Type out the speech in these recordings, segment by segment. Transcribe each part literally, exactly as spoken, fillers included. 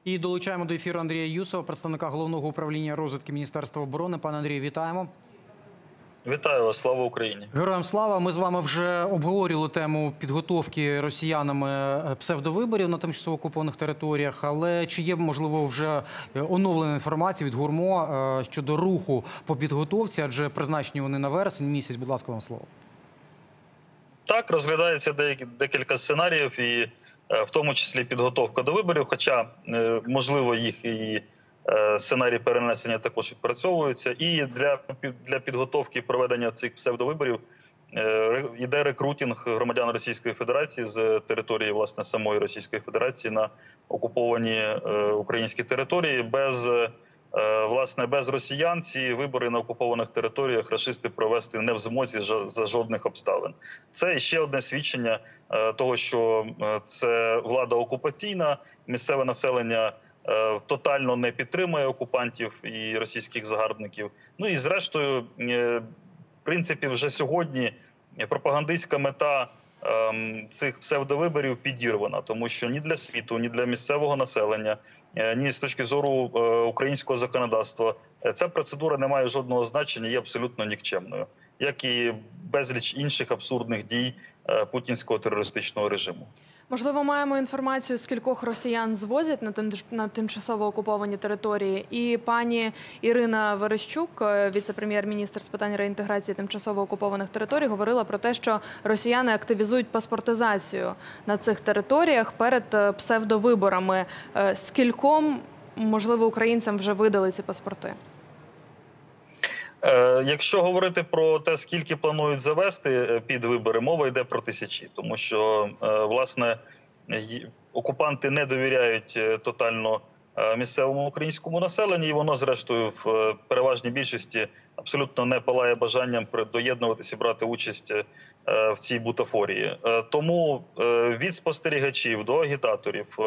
І долучаємо до ефіру Андрія Юсова, представника Головного управління розвідки Міністерства оборони. Пане Андрію, вітаємо. Вітаю вас, слава Україні. Героям слава. Ми з вами вже обговорювали тему підготовки росіянами псевдовиборів на тимчасово окупованих територіях. Але чи є, можливо, вже оновлена інформація від ГУРМО щодо руху по підготовці? Адже призначені вони на вересень місяць. Будь ласка, вам слово. Так, розглядається декілька сценаріїв, і в тому числі підготовка до виборів. Хоча, можливо, їх і сценарії перенесення також відпрацьовуються. І для, для підготовки проведення цих псевдовиборів йде рекрутинг громадян Російської Федерації з території, власне, самої Російської Федерації на окуповані українські території. Без, власне, без росіян ці вибори на окупованих територіях рашисти провести не в змозі за жодних обставин. Це ще одне свідчення того, що це влада окупаційна, місцеве населення тотально не підтримує окупантів і російських загарбників. Ну і зрештою, в принципі, вже сьогодні пропагандистська мета цих псевдовиборів підірвана, тому що ні для світу, ні для місцевого населення, ні з точки зору українського законодавства ця процедура не має жодного значення, є абсолютно нікчемною, як і безліч інших абсурдних дій путінського терористичного режиму. Можливо, маємо інформацію, скількох росіян звозять на, тим, на тимчасово окуповані території. І пані Ірина Верещук, віце-прем'єр-міністр з питань реінтеграції тимчасово окупованих територій, говорила про те, що росіяни активізують паспортизацію на цих територіях перед псевдовиборами. Скільком, можливо, українцям вже видали ці паспорти? Якщо говорити про те, скільки планують завести під вибори, мова йде про тисячі. Тому що, власне, окупанти не довіряють тотально місцевому українському населенню, і воно, зрештою, в переважній більшості абсолютно не палає бажанням доєднуватися і брати участь в цій бутафорії. Тому від спостерігачів до агітаторів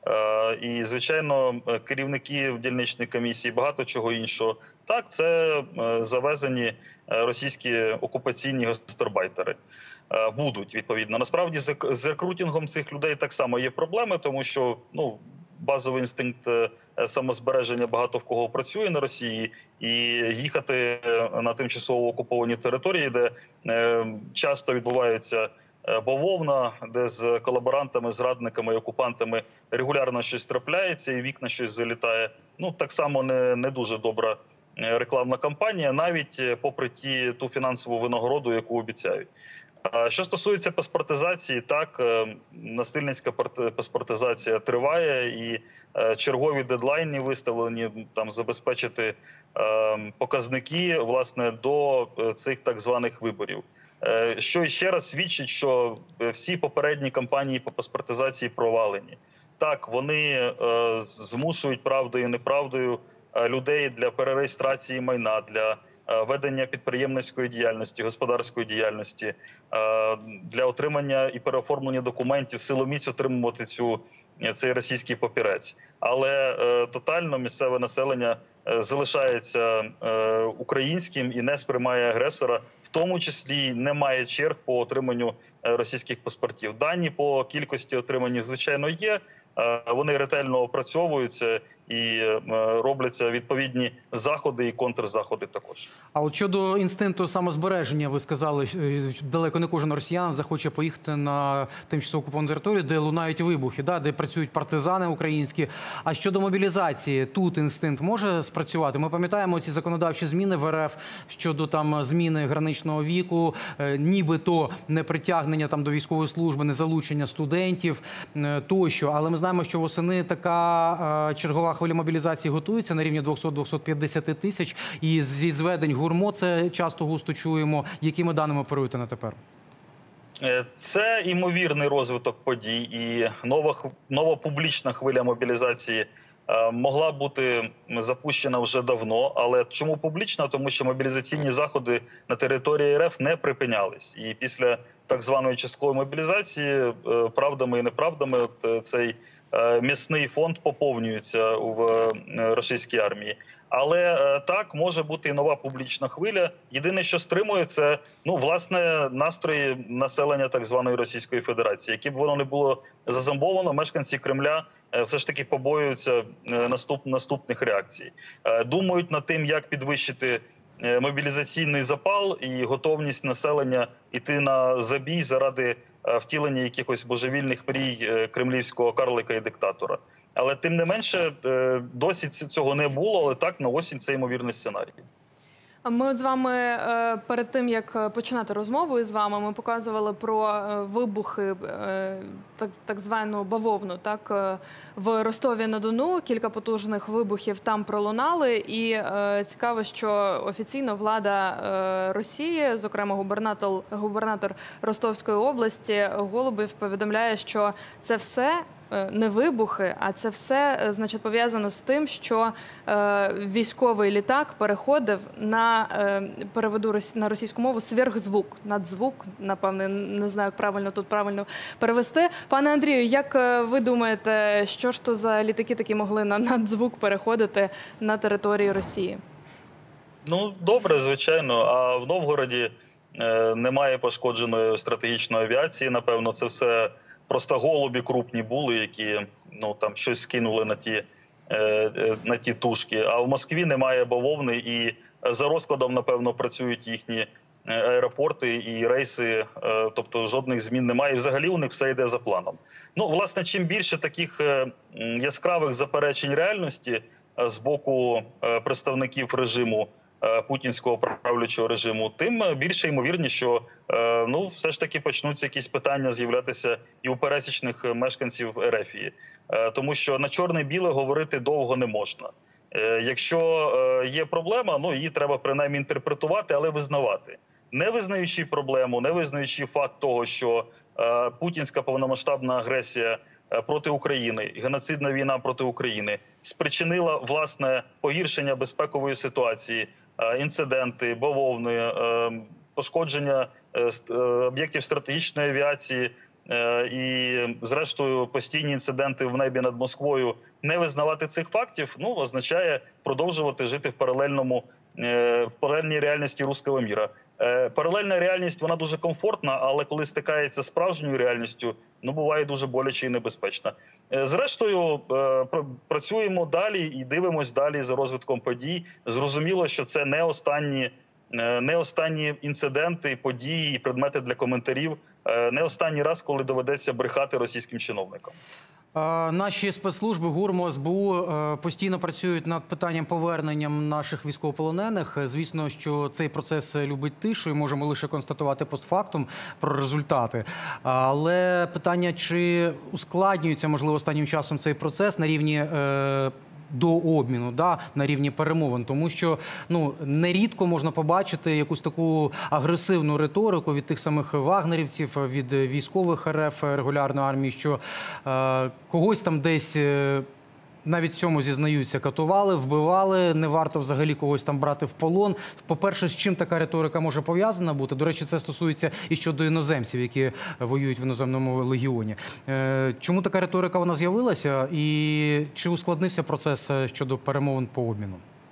і, звичайно, керівників дільничних комісій, багато чого іншого. Так, це завезені російські окупаційні гастарбайтери. Будуть, відповідно. Насправді, з рекрутингом цих людей так само є проблеми, тому що, ну, базовий інстинкт самозбереження багато в кого працює на Росії, і їхати на тимчасово окуповані території, де часто відбуваються бавовна, де з колаборантами, зрадниками і окупантами регулярно щось трапляється і вікна щось залітає. Ну, так само не, не дуже добра рекламна кампанія, навіть попри ті, ту фінансову винагороду, яку обіцяють. Що стосується паспортизації, так, насильницька паспортизація триває, і чергові дедлайни виставлені там забезпечити показники, власне, до цих так званих виборів. Що ще раз свідчить, що всі попередні кампанії по паспортизації провалені. Так, вони змушують правдою і неправдою людей для перереєстрації майна, для ведення підприємницької діяльності, господарської діяльності, для отримання і переоформлення документів, силоміць отримувати цю, цей російський папірець. Але тотально місцеве населення залишається українським і не сприймає агресора, в тому числі немає черг по отриманню російських паспортів. Дані по кількості отримані, звичайно, є. Вони ретельно опрацьовуються і робляться відповідні заходи і контрзаходи також. А от щодо інстинкту самозбереження, ви сказали, далеко не кожен росіянин захоче поїхати на тимчасово окуповану територію, де лунають вибухи, да, де працюють партизани українські. А щодо мобілізації, тут інстинкт може спрацювати? Ми пам'ятаємо ці законодавчі зміни в РФ щодо там зміни граничного віку, нібито не притягнення там до військової служби, не залучення студентів тощо. Але ми знаємо, що восени така чергова хвиля мобілізації готується на рівні двохсот - двохсот п'ятдесяти тисяч. І зі зведень ГУРМО це часто густо чуємо. Якими даними оперуєте на тепер? Це імовірний розвиток подій, і нова, нова публічна хвиля мобілізації могла бути запущена вже давно. Але чому публічна? Тому що мобілізаційні заходи на території РФ не припинялись. І після так званої часткової мобілізації, правдами і неправдами, цей м'ясний фонд поповнюється в російській армії. Але так, може бути і нова публічна хвиля. Єдине, що стримує, це, ну, власне, настрої населення так званої Російської Федерації. Які б воно не було зазомбовано, мешканці Кремля все ж таки побоюються наступ, наступних реакцій. Думають над тим, як підвищити мобілізаційний запал і готовність населення йти на забій заради втілення якихось божевільних мрій кремлівського карлика і диктатора. Але тим не менше, досі цього не було, але так, на осінь це ймовірний сценарій. Ми от з вами перед тим, як починати розмову із вами, ми показували про вибухи, так, так звану бавовну, так, в Ростові-на-Дону. Кілька потужних вибухів там пролунали. І е, цікаво, що офіційно влада е, Росії, зокрема губернатор, губернатор Ростовської області Голубів, повідомляє, що це все не вибухи, а це все, значить, пов'язано з тим, що е, військовий літак переходив на, е, переведу на російську мову, сверхзвук, надзвук, напевне, не знаю, як правильно тут правильно перевести. Пане Андрію, як ви думаєте, що ж то за літаки такі могли на надзвук переходити на території Росії? Ну, добре, звичайно. А в Новгороді е, немає пошкодженої стратегічної авіації, напевно, це все просто голубі крупні були, які, ну, там щось скинули на ті, е, на ті тушки. А в Москві немає бавовни і за розкладом, напевно, працюють їхні аеропорти і рейси, е, тобто жодних змін немає. І взагалі у них все йде за планом. Ну, власне, чим більше таких е, яскравих заперечень реальності е, з боку е, представників режиму, путінського правлячого режиму, тим більше ймовірність, що ну, все ж таки почнуться якісь питання з'являтися і у пересічних мешканців Ерефії. Тому що на чорне-біле говорити довго не можна. Якщо є проблема, ну, її треба принаймні інтерпретувати, але визнавати. Не визнаючи проблему, не визнаючи факт того, що путінська повномасштабна агресія проти України, геноцидна війна проти України спричинила, власне, погіршення безпекової ситуації, інциденти, бавовни, пошкодження об'єктів стратегічної авіації і, зрештою, постійні інциденти в небі над Москвою. Не визнавати цих фактів, ну, означає продовжувати жити в паралельному, в паралельній реальності руського міра. Паралельна реальність, вона дуже комфортна, але коли стикається з справжньою реальністю, ну, буває дуже боляче і небезпечна. Зрештою, працюємо далі і дивимось далі за розвитком подій. Зрозуміло, що це не останні, не останні інциденти, події і предмети для коментарів, не останній раз, коли доведеться брехати російським чиновникам. Наші спецслужби ГУР, СБУ постійно працюють над питанням поверненням наших військовополонених. Звісно, що цей процес любить тишу і можемо лише констатувати постфактум про результати. Але питання, чи ускладнюється, можливо, останнім часом цей процес на рівні до обміну, да, на рівні перемовин, тому що, ну, нерідко можна побачити якусь таку агресивну риторику від тих самих вагнерівців, від військових РФ регулярної армії, що е, когось там десь е, навіть в цьому зізнаються, катували, вбивали, не варто взагалі когось там брати в полон. По-перше, з чим така риторика може пов'язана бути? До речі, це стосується і щодо іноземців, які воюють в іноземному легіоні. Чому така риторика вона з'явилася і чи ускладнився процес щодо перемовин по обміну?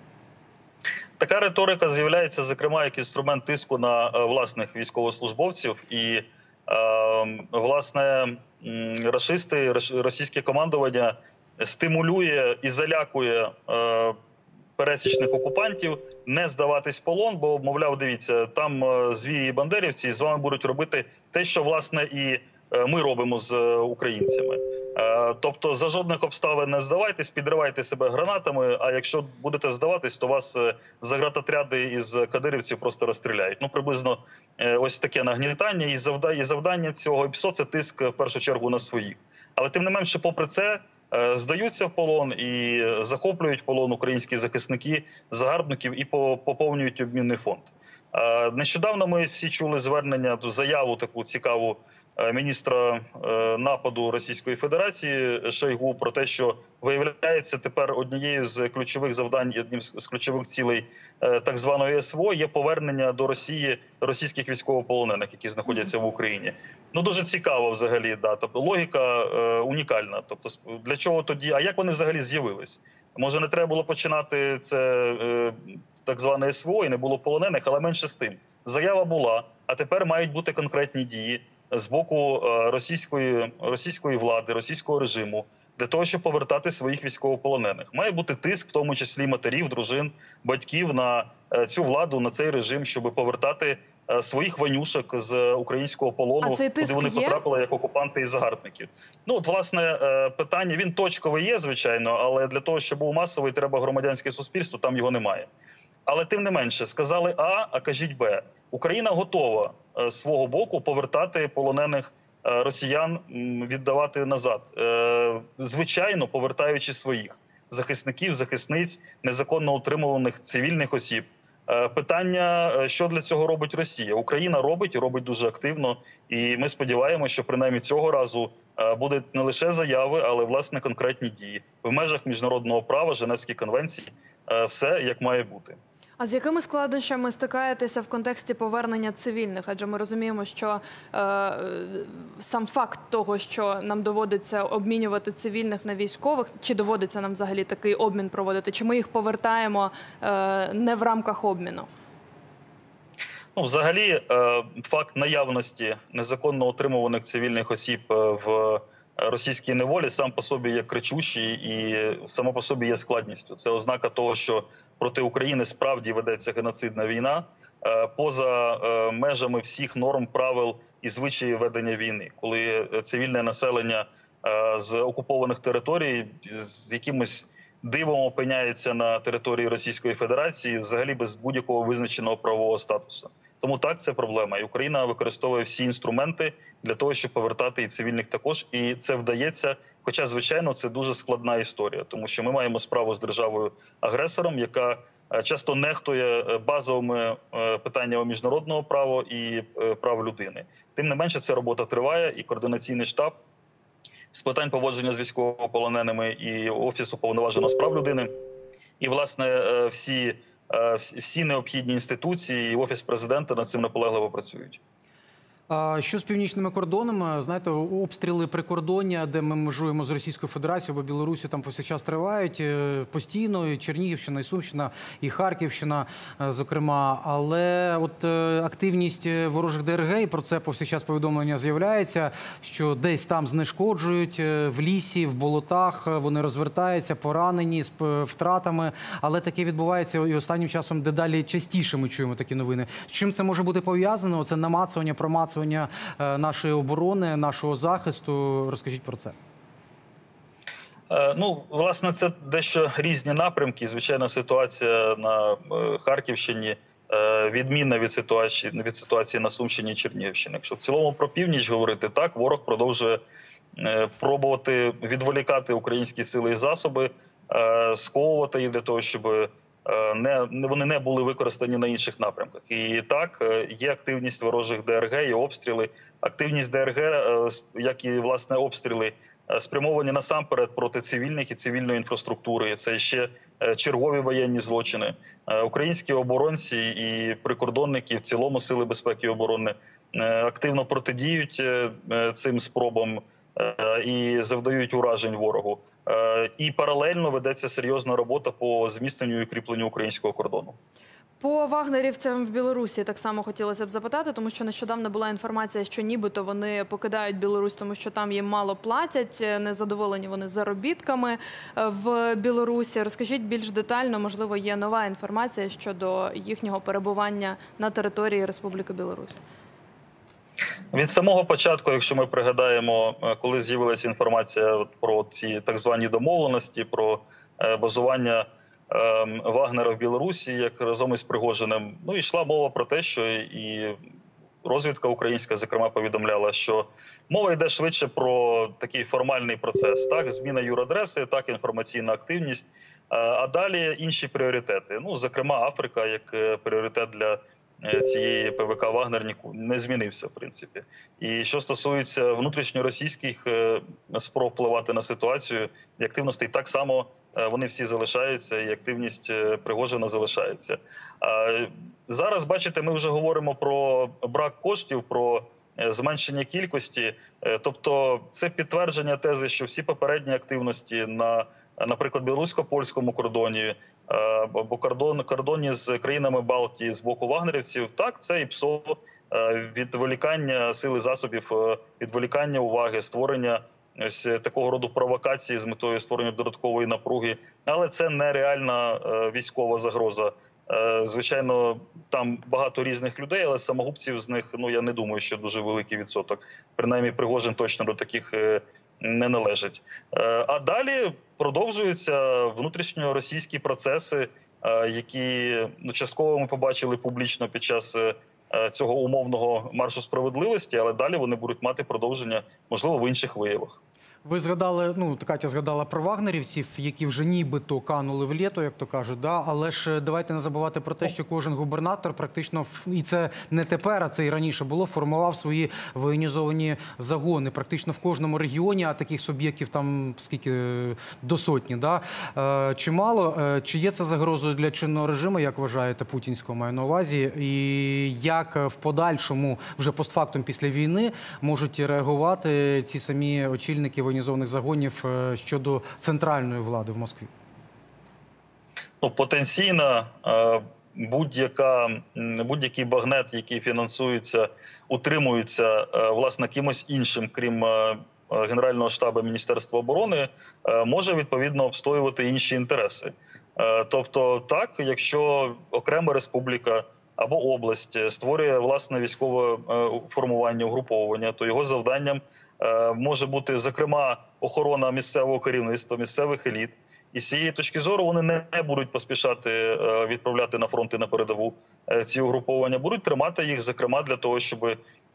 Така риторика з'являється, зокрема, як інструмент тиску на власних військовослужбовців. І, власне, рашисти, російське командування стимулює і залякує е, пересічних окупантів не здаватись в полон, бо, мовляв, дивіться, там е, звірі і бандерівці з вами будуть робити те, що, власне, і е, ми робимо з е, українцями. Е, тобто, за жодних обставин не здавайтесь, підривайте себе гранатами, а якщо будете здаватись, то вас е, загратотряди із кадирівців просто розстріляють. Ну, приблизно е, ось таке нагнітання, і завдання, і завдання цього ІПСО – це тиск, в першу чергу, на своїх. Але, тим не менше, попри це, здаються в полон і захоплюють в полон українські захисники загарбників і поповнюють обмінний фонд. Нещодавно ми всі чули звернення, заяву таку цікаву міністра нападу Російської Федерації Шойгу про те, що виявляється тепер однією з ключових завдань, одним з ключових цілей так званої СВО є повернення до Росії російських військовополонених, які знаходяться в Україні. Ну дуже цікаво взагалі, да. Тобто логіка е, унікальна. Тобто для чого тоді, а як вони взагалі з'явились? Може не треба було починати це е, так зване СВО і не було полонених, але менше з тим. Заява була, а тепер мають бути конкретні дії з боку російської, російської влади, російського режиму, для того, щоб повертати своїх військовополонених. Має бути тиск, в тому числі матерів, дружин, батьків на цю владу, на цей режим, щоб повертати своїх ванюшок з українського полону, куди вони є? потрапили як окупанти і загарбники. Ну, от, власне, питання, він точковий є, звичайно, але для того, щоб був масовий, треба громадянське суспільство, там його немає. Але тим не менше, сказали А, а кажіть Б. Україна готова з свого боку повертати полонених росіян, віддавати назад. Звичайно, повертаючи своїх захисників, захисниць, незаконно утримуваних цивільних осіб. Питання, що для цього робить Росія? Україна робить, і робить дуже активно. І ми сподіваємося, що принаймні цього разу будуть не лише заяви, але, власне, конкретні дії. В межах міжнародного права, Женевській конвенції, все як має бути. А з якими складнощами стикаєтеся в контексті повернення цивільних? Адже ми розуміємо, що е, сам факт того, що нам доводиться обмінювати цивільних на військових, чи доводиться нам взагалі такий обмін проводити, чи ми їх повертаємо е, не в рамках обміну? Ну, взагалі, е, факт наявності незаконно утримуваних цивільних осіб в російській неволі сам по собі є кричущий і само по собі є складністю. Це ознака того, що проти України справді ведеться геноцидна війна поза межами всіх норм, правил і звичаїв ведення війни. Коли цивільне населення з окупованих територій з якимось дивом опиняється на території Російської Федерації взагалі без будь-якого визначеного правового статусу. Тому так, це проблема. І Україна використовує всі інструменти для того, щоб повертати і цивільних також. І це вдається, хоча, звичайно, це дуже складна історія. Тому що ми маємо справу з державою-агресором, яка часто нехтує базовими питаннями міжнародного права і прав людини. Тим не менше, ця робота триває, і координаційний штаб з питань поводження з військовополоненими і Офіс уповноваженого з прав людини, і, власне, всі всі необхідні інституції і Офіс президента над цим наполегливо працюють. А що з північними кордонами? Знаєте, обстріли прикордоння, де ми межуємо з Російською Федерацією, бо Білорусі там повсякчас тривають постійно, і Чернігівщина, і Сумщина, і Харківщина, зокрема. Але от активність ворожих ДРГ, і про це повсякчас повідомлення з'являється, що десь там знешкоджують, в лісі, в болотах, вони розвертаються, поранені, з втратами. Але таке відбувається і останнім часом дедалі частіше ми чуємо такі новини. З чим це може бути пов'язано? Це намацування, промацування нашої оборони, нашого захисту. Розкажіть про це. Ну, власне, це дещо різні напрямки. Звичайно, ситуація на Харківщині відмінна від ситуації, від ситуації на Сумщині і Чернігівщині. Якщо в цілому про північ говорити, так, ворог продовжує пробувати відволікати українські сили і засоби, сковувати їх для того, щоб Не, вони не були використані на інших напрямках. І так, є активність ворожих ДРГ і обстріли. Активність ДРГ, як і, власне, обстріли, спрямовані насамперед проти цивільних і цивільної інфраструктури. Це ще чергові воєнні злочини. Українські оборонці і прикордонники, в цілому Сили безпеки і оборони, активно протидіють цим спробам і завдають уражень ворогу. І паралельно ведеться серйозна робота по зміцненню і кріпленню українського кордону. По вагнерівцям в Білорусі так само хотілося б запитати, тому що нещодавно була інформація, що нібито вони покидають Білорусь, тому що там їм мало платять, незадоволені вони заробітками в Білорусі. Розкажіть більш детально, можливо, є нова інформація щодо їхнього перебування на території Республіки Білорусь. Від самого початку, якщо ми пригадаємо, коли з'явилася інформація про ці так звані домовленості, про базування Вагнера в Білорусі, як разом із Пригожиним, ну, йшла мова про те, що і розвідка українська, зокрема, повідомляла, що мова йде швидше про такий формальний процес. Так, зміна юрадреси, так, інформаційна активність, а далі інші пріоритети. Ну, зокрема, Африка як пріоритет для цієї ПВК «Вагнер» не змінився, в принципі. І що стосується внутрішньоросійських спроб впливати на ситуацію і активностей, так само вони всі залишаються, і активність Пригожина залишається. А зараз, бачите, ми вже говоримо про брак коштів, про зменшення кількості. Тобто це підтвердження тези, що всі попередні активності на, наприклад, білорусько-польському кордоні, або кордон, кордоні з країнами Балтії з боку вагнерівців, так, це і ПСО, відволікання сили засобів, відволікання уваги, створення ось такого роду провокації з метою створення додаткової напруги. Але це не реальна військова загроза. Звичайно, там багато різних людей, але самогубців з них, ну, я не думаю, що дуже великий відсоток. Принаймні, Пригожин точно до таких не належить. А далі продовжуються внутрішньоросійські процеси, які, ну, частково ми побачили публічно під час цього умовного маршу справедливості, але далі вони будуть мати продовження, можливо, в інших виявах. Ви згадали, ну, Катя згадала про вагнерівців, які вже нібито канули в літо, як то кажуть, да? Але ж давайте не забувати про те, що кожен губернатор практично, і це не тепер, а це і раніше було, формував свої воєнізовані загони. Практично в кожному регіоні, а таких суб'єктів там скільки, до сотні, да? Чимало. Чи є це загрозою для чинного режиму, як вважаєте, путінського маю на увазі? І як в подальшому, вже постфактум після війни, можуть реагувати ці самі очільники воєнізованих загонів щодо центральної влади в Москві? Ну, потенційно будь-яка, будь-який багнет, який фінансується, утримується, власне, кимось іншим, крім Генерального штабу Міністерства оборони, може, відповідно, обстоювати інші інтереси. Тобто, так, якщо окрема республіка або область створює власне військове формування, угруповування, то його завданням може бути, зокрема, охорона місцевого керівництва, місцевих еліт. І з цієї точки зору вони не будуть поспішати відправляти на фронт і на передову ці угруповання, будуть тримати їх, зокрема, для того, щоб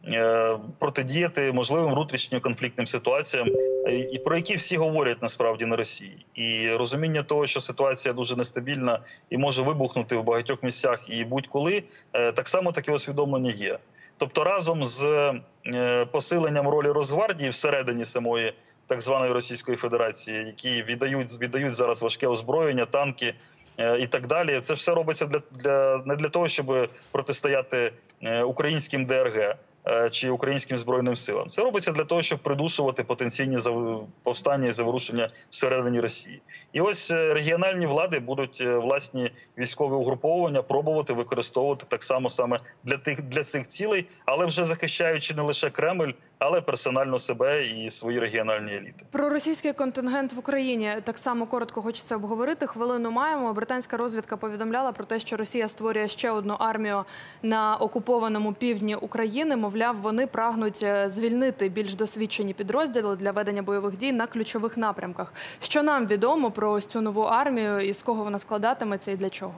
протидіяти можливим внутрішньоконфліктним ситуаціям, і про які всі говорять насправді на Росії. І розуміння того, що ситуація дуже нестабільна і може вибухнути в багатьох місцях і будь-коли, так само таке усвідомлення є. Тобто разом з посиленням ролі Росгвардії всередині самої так званої Російської Федерації, які віддають, віддають зараз важке озброєння, танки і так далі, це все робиться для, для, не для того, щоб протистояти українським ДРГ чи українським Збройним силам. Це робиться для того, щоб придушувати потенційні повстання і заворушення всередині Росії. І ось регіональні влади будуть власні військові угруповання пробувати використовувати так само саме для тих, для цих цілей, але вже захищаючи не лише Кремль, але персонально себе і свої регіональні еліти. Про російський контингент в Україні так само коротко хочеться обговорити. Хвилину маємо. Британська розвідка повідомляла про те, що Росія створює ще одну армію на окупованому півдні України. Мовляв, вони прагнуть звільнити більш досвідчені підрозділи для ведення бойових дій на ключових напрямках. Що нам відомо про ось цю нову армію, і з кого вона складатиметься і для чого?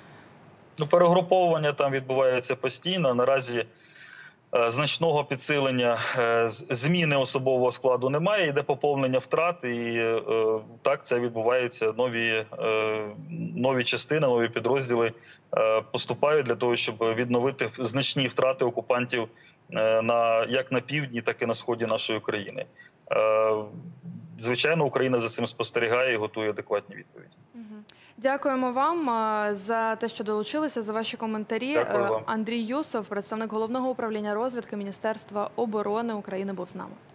Ну, перегруповування там відбувається постійно. Наразі значного підсилення, зміни особового складу немає, йде поповнення втрат, і так це відбувається. Нові, нові частини, нові підрозділи поступають для того, щоб відновити значні втрати окупантів на, як на півдні, так і на сході нашої країни. Звичайно, Україна за цим спостерігає і готує адекватні відповіді. Дякуємо вам за те, що долучилися, за ваші коментарі. Андрій Юсов, представник Головного управління розвідки Міністерства оборони України, був з нами.